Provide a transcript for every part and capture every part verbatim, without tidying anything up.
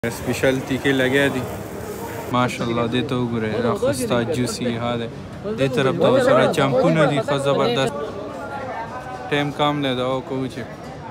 स्पेशल तीखे लगे थी माशाल्लाह दे तो गुरे खस्ता जूसी हादे दे तरफ तो सारा चंपू न दी जबरदस्त टाइम काम ले दो कोचे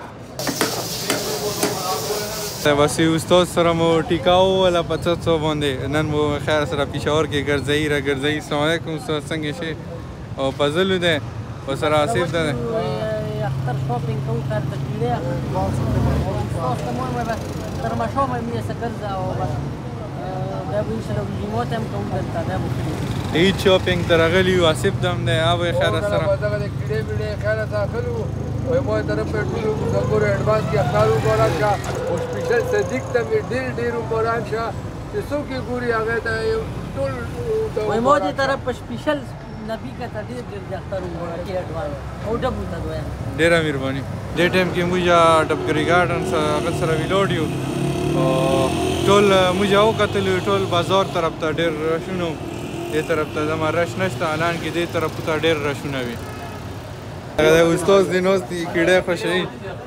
वसी उस्ताद सर मो टिकाओ वाला पचास सौ बंदे नन वो खैर सर पिशावर के गर्जई र गर्जई अस्सलाम वालेकुम उस्ताद संगे शे और पजल दे और सर आसिफ दे اختر شوپینګ کوو تر تکلیه تاسو ته مو تر ما شو مې مې سکرځه او بس دا به انشاء الله ریموټ هم کوو دلته دا به ای شوپینګ ترغلی آصف دم نه او خیر سره دا د کډې ویډې خیر داخلو او مو طرف په ټولو زګور اډوانس کې اختارو ګورم کا او سپیشل صدیق ته ډیر ډیر ګورم شه چې څوک ګوري هغه ته ټول وای مو دې طرف په سپیشل نبی کا تدیر ډیر د اختارو ګورم کې اډوانس او ډبو ته دوه ډیر مهرباني دې ټیم کې موږ ټپګری ګارډن سره سره ویلوډیو او ټول موږ او کتل ټول بازار طرف ته ډیر راشونو دې طرف ته زما رش نشته اعلان کې دې طرف ته ډیر راشونه وي دا استاد دینوس دی کډه خوشي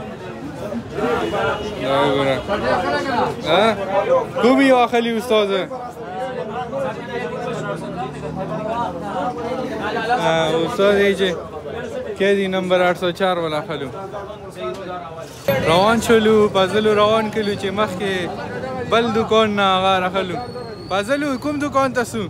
دا ګوره ها کو بي واخلي استاد استاد یې کې دی نمبر آठ سو چار والا خلو روان شلو پازلو روان کلو چې مخکې بل دکان نه هغه راخلو پازلو کوم دکان تاسو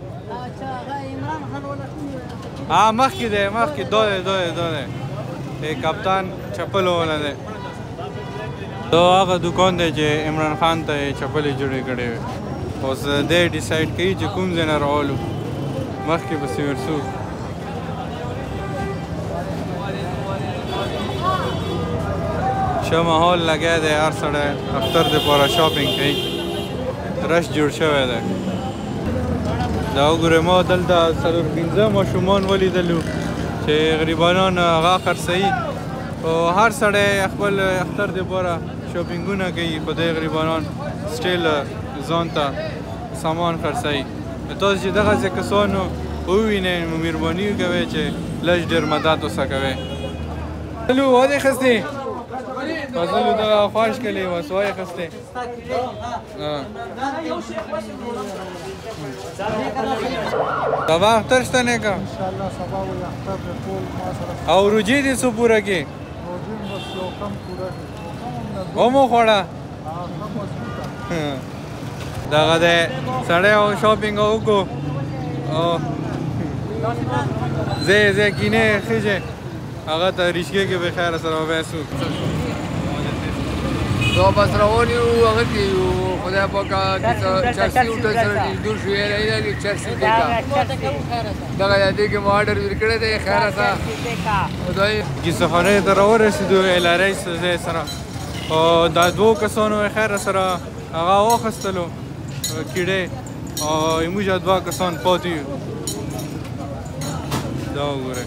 ها مخکې دی مخکې دوه دوه دوه دی کپتان چپل والا دی دا هغه دکان دی چې عمران خان ته چپلې جوړې کړې وې اوس دی ډیسایډ کوي چې کوم ځای نه راولو مخکې پسې ورسو ښه ماحول لګیا دی هر سړی اختر دپاره شاپینګ کوي رش جوړ شوی دی دا وګورئ ما دلته څلور پنځه ماشومان ولیدلو چې غریبانان هغه خرڅوي او هر سړی خپل اختر دپاره شاپینګونه کوي خو دی غریبانان سټیل ځان ته سامان خرڅوي تاسو چې دغسې کسانو ووینئ نو مهرباني کوئ چې لږ ډېر مدد ورسره کوئ الو ودې خستې فضلو دغه خواش کلی وسوای خسته سبا اختر شته نه کا ان شاء الله سبا و اختر ټول ما سره او روجي دې سو پورا کې روجي بس یو کم پورا کې ومو خوړه دغه دې سړی او شاپینګ وکړو او زه زه کینه خېجه هغه ته ریشکې کې به خیر سره وباسو زه بس روان یو هغه کې یو خدای پاک چرسي هوټل سره دور شو یې نه نه چرسي دی کا دغه دې کې ما آرډر ورکړی دی خیر سره خدای کی سفرې ته راورسېدو الارای سره او دا دوه کسانو خیر سره هغه واخیستلو کیډې او موږ دوه کسان پاتې یو دا وګورئ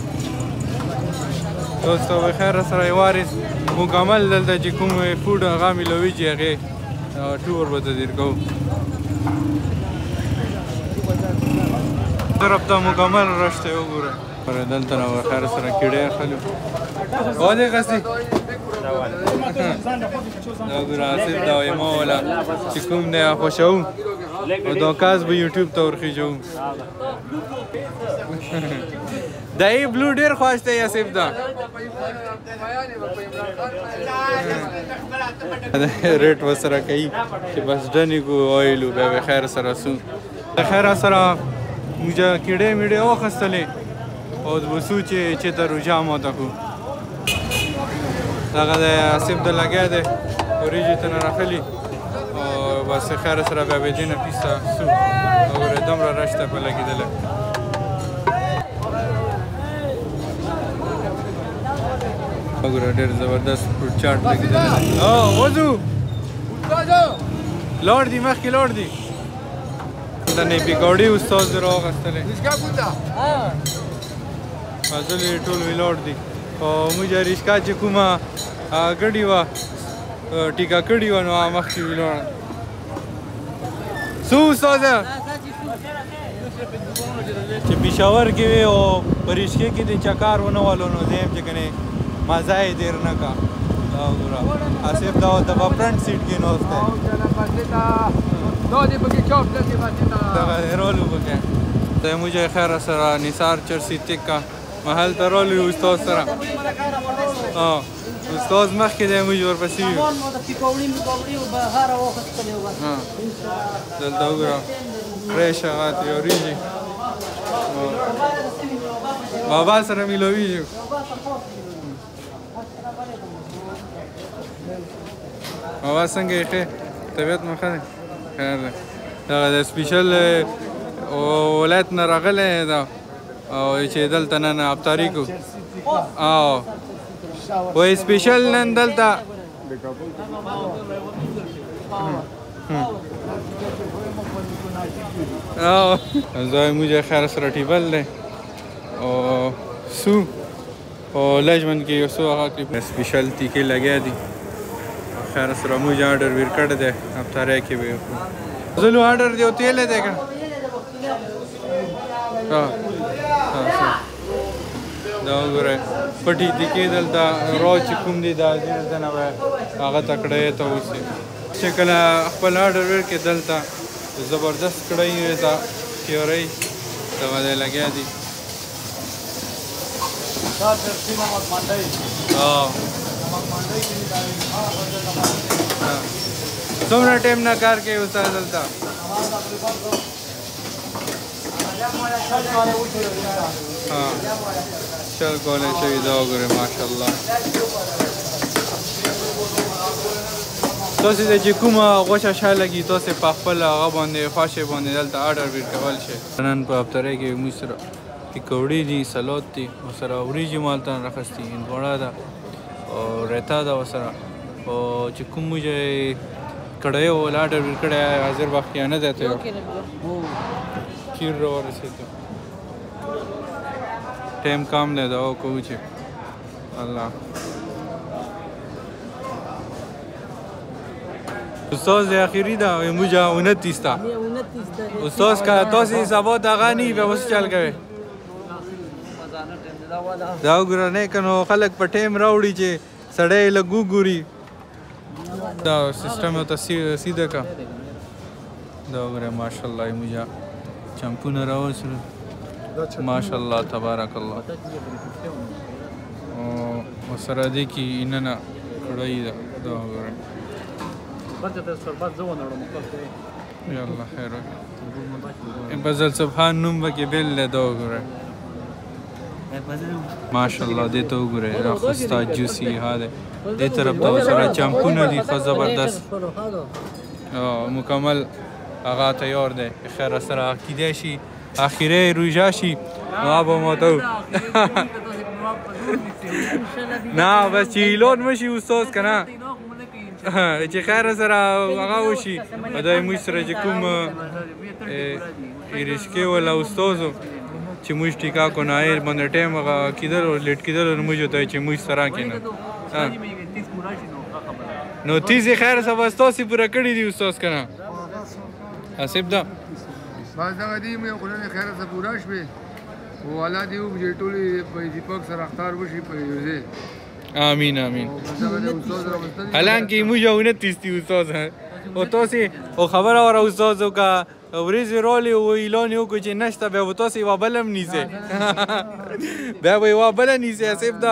دوستو بخیر سره وارث مکمل دلته چې کوم فوډ هغه میلوي چې هغې ټور به تدیر کوو طرف ته مکمل رش دی وګوره دلته را بخیر سره کیډې اخلو ودې قصدي دا ګوره آصف دا وایي ما والا چې کوم دی خوښوو او دا کاس به یوټیوب ته ورخېږو دا ای بلو ډیر خوښ دی آصف دا ریټ ورسره کوي چې بس ډنې کو وایلو بیا به خیر سره سو د خیر سره موږ کیډې میډې واخیستلې او وسو چې چې ته روژه ماته کړو دغه د آصف د لګیا دی وریجې ته نه راخلي او بس خیر سره بیا به دې نه پیسته سو وګورئ دومره رش ته په لګېدلی وګوره ډېر زبردست فروټ چاټ لګېدلی او وځو لاړ دي مخکې لاړ دي د نه پکوړې استاد زه راواخیستلی فضل یې ټول ولاړ دي او موږ ریشکا چې کومه ګډې وه ټیکه کړې وه نو هغه مخکې ولاړه څو استاده چې پېښور کې وې او په ریشکې کې دې چکار ونه والو نو زه یم چې کنې مزه یې ډېر نه کا دا وګوره آصف دا د فرنټ سیټ کې ناست دی دا دې پکې چاپ دلته باندې دغه رولو پکې ته موږ خیر سره نثار چرسي تکا محل ته رولو استاد سره ها استاد مخکې دی موږ ورپسې یو دلته وګوره فریش هغه تیوریږي بابا سره میلویږو بابا څنګه یې ښه طبیعت مو ښه دی خیر دی دغه د سپیشل ولایت نه راغلی ده او چې دلته نن افطاري کوو او وایي سپیشل نن دلته او ځای موږ خیر سره ټیبل دی او سو او لجمن کې یو څو هغه سپیشل تیکې لګیا دي خیر سره موږ آرډر ور کړی دی افطاری کې به زلو آرډر دی او تیل دی که دا وګورئ پټي تیکې دلته رو چې کوم دي دا دلته نه به هغه تکړه ته اوسي چې کله خپل آرډر ورکړې دلته زبردست کړی ته تیورۍ دغه دی لګیا دي څومره ټایم نه کار کوي استاد دلته شل کولی شوي دا وګورئ ماشاءالله تاسې ته چې کومه غوښه ښه لګي تاسې په خپل هغه باندې خوښې باندې دلته آرډر ورکول شئ نن په افطارۍ کې موږ سره پکوړې دي سلاد دي ورسره وریجې مو هلته راخیستي هندواڼه ده او ریتا ده ورسره او چې کوم موږ کړی و آرډر ورکړی حاضر وخت یې نه دی ته کیر راورسېدو ټایم کم دی دعا کوو چې الله استاد آخری ده موږ انتیس تا استاد که تاسې حسابات هغه نه وي بیا اوس چل کوئ دا وګوره نه که نو خلک په ټایم راوړي چې سړی یې لږ وګوري دا سیسټم ورته سیده که دا وګوره ماشاءالله یې موږ چمپونه راوړسلو ماشاءالله تبارک الله ورسره دې کې ننه کړۍ ده دا وګوره یالله خیر وکړي فضل سبحان نوم پکې بیل دی دا وګوره ماشاءالله دې ته وګورئ دا خسته جوسي ها دی دې طرف ته ورسره چمپونه دي ښه زبردست مکمل هغه تیار دی خیر سره کیدای شي آخري روژه شي نو به مو ته نه بس چې لون مشي استاد که نه چې خیر سره هغه وشي دا موږ سره چې کوم ایرشکې ولا استازو چې موږ ټیکا کو نه یې باندې ټایم هغه کېدل او لیټ کېدل نو موږ ته چې موږ سره کېنه نو تیز یې خیر سره بس تاسې پوره کړي دي استاد که نه حسب ده بس دغه دي مې خدای دې خیر سره پوره شوې او الله دې وکړي ټولې په دیپک سره اختار وشي په یو ځای آمین آمین حالانکه موږ انتیس دي استاد او تاسې او خبره وره استاد که ورځې رالې او اعلان یې وکړو چې نشته بیا به تاسې یوه بله هم نیسئ بیا به یوه بله نیسئ حسب ده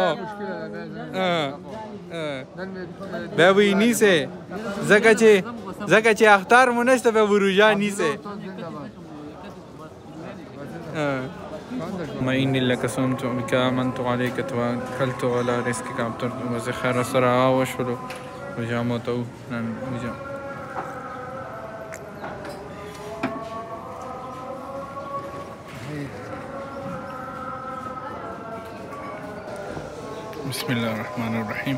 بیا به یې نیسئ ځکه چې ځکه چې اختار مو نشته بیا به روژه نیسئ ما إني لك صمت بك آمنت عليك توكلت على رزقك أبطلت وزخر سرعا وشلو وجامته نن وجام بسم الله الرحمن الرحيم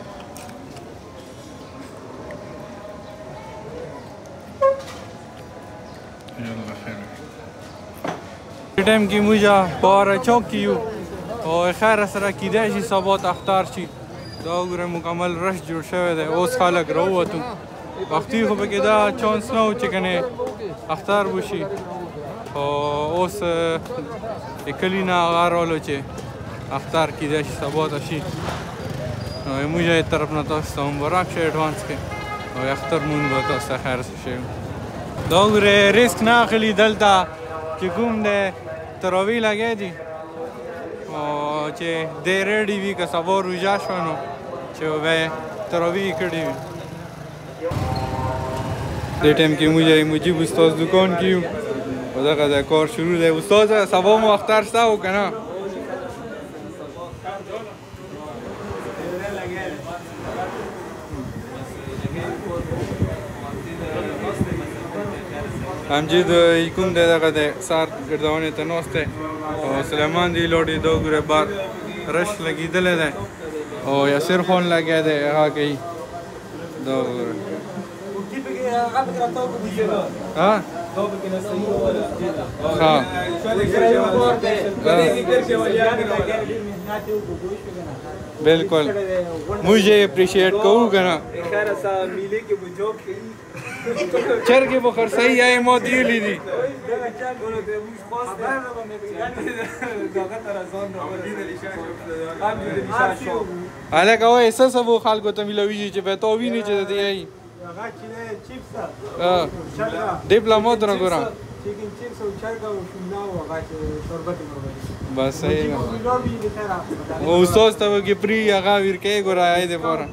يلا خير ټایم کې موږ په واره چوک کې یو او خیر سره کیدای شي سبا ته اختار شي دا وګورئ مکمل رش جوړ شوی دی اوس خلک راووتو وختي خو پکې دا چانس نه و چې کنې اختار وشي او اوس د کلي نه هغه رالو چې اختار کیدای شي سبا ته شي نو موږ یې طرف نه تاسو ته مبارک شه ایډوانس کې او اختر مونږ به تاسو ته خیر شي دا وګورئ ریسک نه اخلي دلته چې کوم دی تراویح لګی دي او چې دی ریډي وي که سبا روژه شوه نو چې به یې تراویح کړې وي دې ټایم کې موږ مجیب استاد دکان کې یو او دغه ځای کار شروع دی استاد سبا مو اختر شته و که نه امجید کوم دی دغه دی سار ګرځونې ته ناست دی او سلیمان دی لوډي دا وګورئ بار رش لګېدلی دی او یاسر خان لګیا دی هغه کوي دا وګورئ ها ها बिल्कुल मुझे अप्रिशिएट कहूँ ना चर के बखर सही आए मौत ये ली थी आला का वो ऐसा सब वो खाल को तमिल विजी चे बेतो भी नहीं चलते यही हाँ डिप्लोमेट ना करा बस सही ना वो उस्तोस तब कि प्री आगा वीर के गोरा आए थे पारा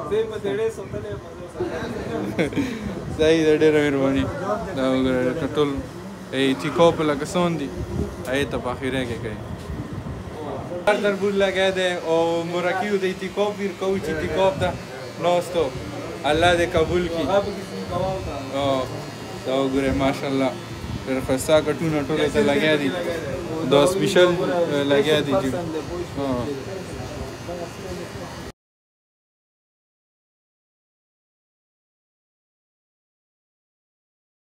सही दे मेहरबानी ना गोरा टटोल ए थी कोप लगा सोंदी आए तो बाखिरे के कहीं दर बुल लगा दे ओ मुराकियो दे थी कोप वीर कोची थी कोप दा नोस्तो अल्लाह दे कबूल की ओ तो गोरे माशाल्लाह फिर खस्ता कटून टोले तो लगा दी दो स्पेशल लगा दी जी हाँ